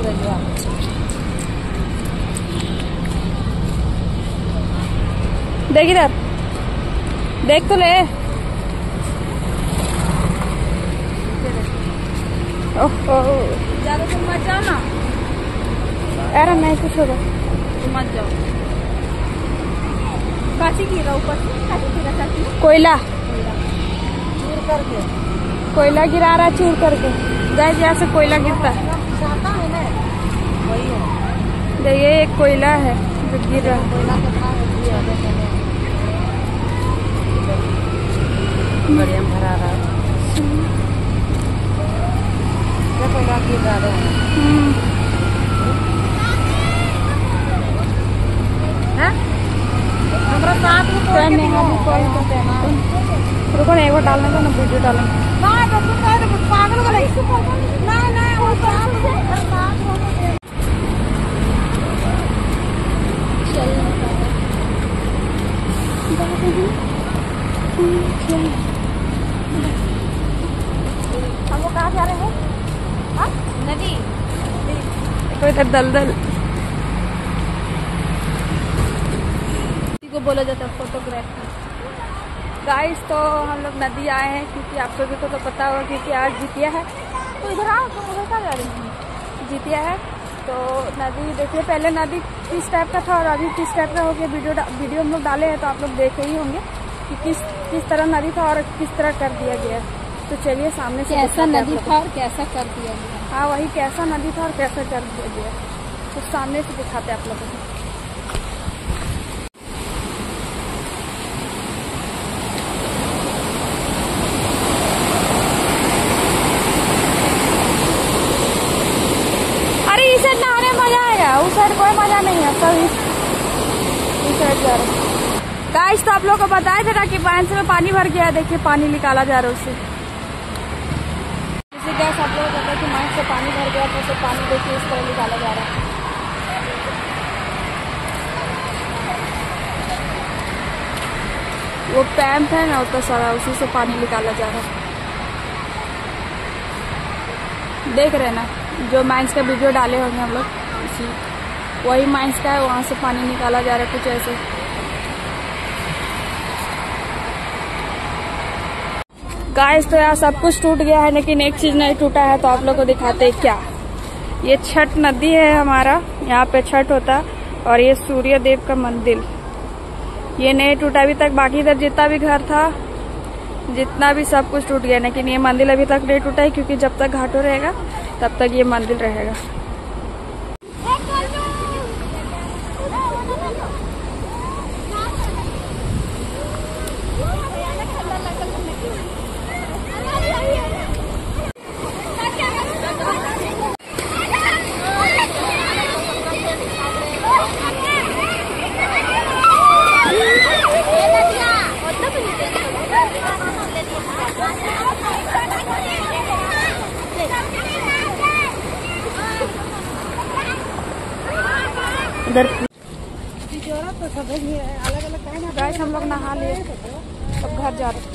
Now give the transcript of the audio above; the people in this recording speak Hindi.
देख इधर, देख तो ले। ओहो ज्यादा तुम मत जाओ ना। अरे नहीं कुछ होगा, तुम मत जाओ। काशी गिरा ऊपर से, काशी गिरा चाची। कोयला चूर करके, कोयला गिरा रहा है चूर करके। गाइस यहाँ से कोयला गिरता है, जाता है ना, वही है। देखिए एक कोयला है जो गिर रहा है। कोयला के था बढ़िया भरा रहा है। क्या कोयला गिर रहा है? हमारा साथ में कोई नहीं है। रुको ना, एक बार डालने दो ना, वीडियो डालेंगे। पागल वाला नहीं नहीं वो हम लोग कहाँ जा रहे हैं? नदी कोई इधर दलदल को बोला जाता है फोटोग्राफी। गाइस तो हम लोग नदी आए हैं क्योंकि आप सभी को तो पता होगा क्योंकि आज जितिया है। तो इधर आओ, तुम उधर कहाँ जा रही हैं? जितिया है तो नदी देखिए, पहले नदी किस टाइप का था और अभी किस टाइप का हो गया। वीडियो हम लोग डाले हैं तो आप लोग देखे ही होंगे कि किस तरह नदी था और किस तरह कर दिया गया। तो चलिए सामने से कैसा नदी था और कैसा कर दिया गया। हाँ वही, कैसा नदी था और कैसा कर दिया गया, तो सामने से दिखाते हैं आप लोगों को। अरे इस साइड नहाने में मजा आएगा, उस साइड कोई मजा नहीं है। सब इस साइड जा रहे हैं। गाइस तो आप लोग को बताया था कि पाइप में पानी भर गया है, देखिए पानी निकाला जा रहा है उससे। जैसे गैस आप लोग को पता है कि पाइप से पानी भर गया तो उसे पानी देखिए इस तरह निकाला जा रहा है। वो पैम्प है ना उतना सारा, उसी से पानी निकाला जा रहा है। देख रहे हैं ना, जो माइंस का वीडियो डाले होंगे हम लोग, उसी वही माइंस का है, वहां से पानी निकाला जा रहा है कुछ ऐसे। गाइस तो यहाँ सब कुछ टूट गया है लेकिन एक चीज नहीं टूटा है, तो आप लोग को दिखाते हैं क्या। ये छठ नदी है हमारा, यहाँ पे छठ होता है। और ये सूर्य देव का मंदिर, ये नहीं टूटा अभी तक। बाकी इधर जितना भी घर था, जितना भी सब कुछ टूट गया, लेकिन ये मंदिर अभी तक नहीं टूटा है क्योंकि जब तक घाटों रहेगा तब तक ये मंदिर रहेगा। इधर तो सब अलग अलग गाइस हम लोग नहा लिए, अब घर जा रहे हैं।